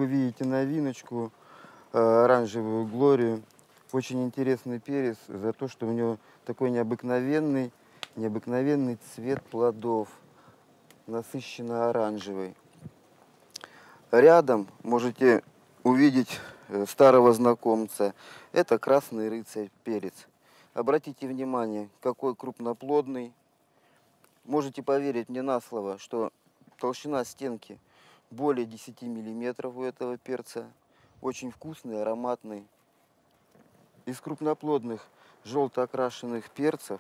вы видите новиночку, оранжевую глорию. Очень интересный перец за то, что у него такой необыкновенный цвет плодов, насыщенно оранжевый. Рядом можете увидеть старого знакомца. Это красный рыцарь перец. Обратите внимание, какой крупноплодный. Можете поверить мне на слово, что толщина стенки более 10 миллиметров у этого перца. Очень вкусный, ароматный. Из крупноплодных желто окрашенных перцев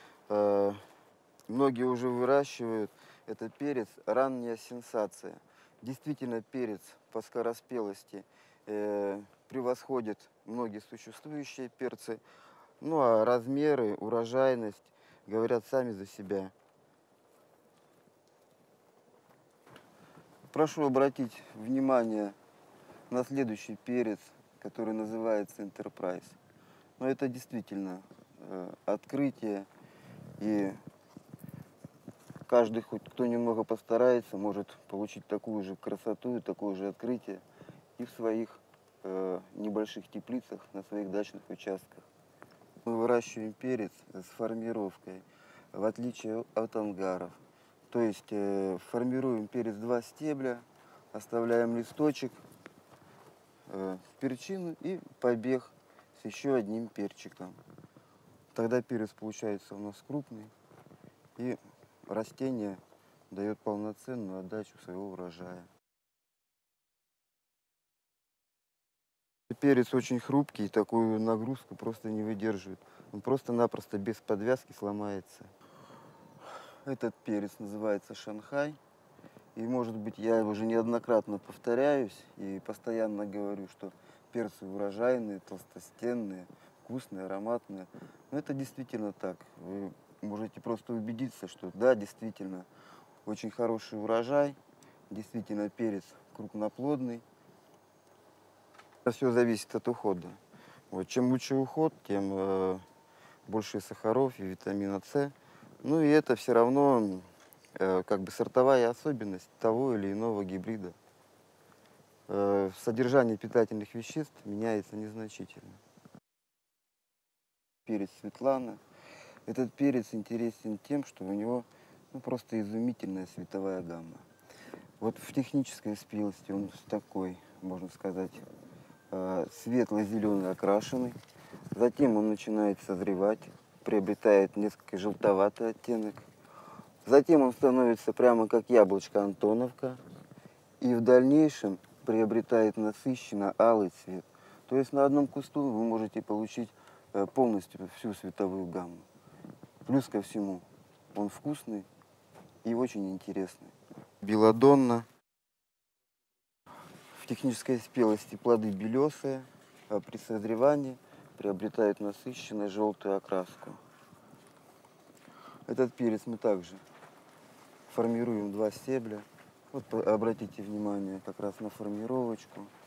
многие уже выращивают. Этот перец ранняя сенсация. Действительно, перец по скороспелости превосходит многие существующие перцы. Ну а размеры, урожайность говорят сами за себя. Прошу обратить внимание на следующий перец, который называется Enterprise. Но это действительно открытие, и каждый, хоть кто немного постарается, может получить такую же красоту и такое же открытие и в своих небольших теплицах, на своих дачных участках. Мы выращиваем перец с формировкой, в отличие от ангаров. То есть формируем перец 2 стебля, оставляем листочек, перчину и побег с еще одним перчиком. Тогда перец получается у нас крупный, и растение дает полноценную отдачу своего урожая. Перец очень хрупкий, такую нагрузку просто не выдерживает. Он просто-напросто без подвязки сломается. Этот перец называется Шанхай. И, может быть, я уже неоднократно повторяюсь и постоянно говорю, что перцы урожайные, толстостенные, вкусные, ароматные. Но это действительно так. Вы можете просто убедиться, что да, действительно, очень хороший урожай, действительно перец крупноплодный. Все зависит от ухода. Вот, чем лучше уход, тем больше сахаров и витамина С. Ну и это все равно как бы сортовая особенность того или иного гибрида. Содержание питательных веществ меняется незначительно. Перец Светлана. Этот перец интересен тем, что у него просто изумительная световая гамма. Вот в технической спелости он такой, можно сказать, светло-зеленый окрашенный. Затем он начинает созревать, приобретает несколько желтоватый оттенок. Затем он становится прямо как яблочко Антоновка. И в дальнейшем приобретает насыщенно алый цвет. То есть на одном кусту вы можете получить полностью всю световую гамму. Плюс ко всему, он вкусный и очень интересный. Белладонна. В технической спелости плоды белесые, а при созревании приобретают насыщенную желтую окраску. Этот перец мы также формируем 2 стебля. Вот обратите внимание как раз на формировочку.